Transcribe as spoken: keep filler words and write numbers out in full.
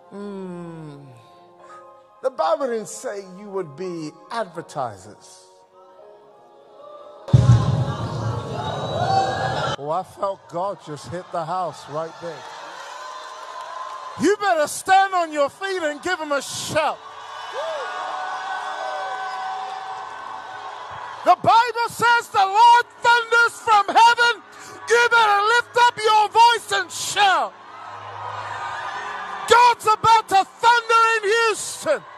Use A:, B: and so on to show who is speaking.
A: Mm, the Bible didn't say you would be advertisers. Oh, I felt God just hit the house right there. You better stand on your feet and give him a shout. The Bible says the Lord thunders from heaven. You better lift up your voice and shout. God's about to thunder in Houston.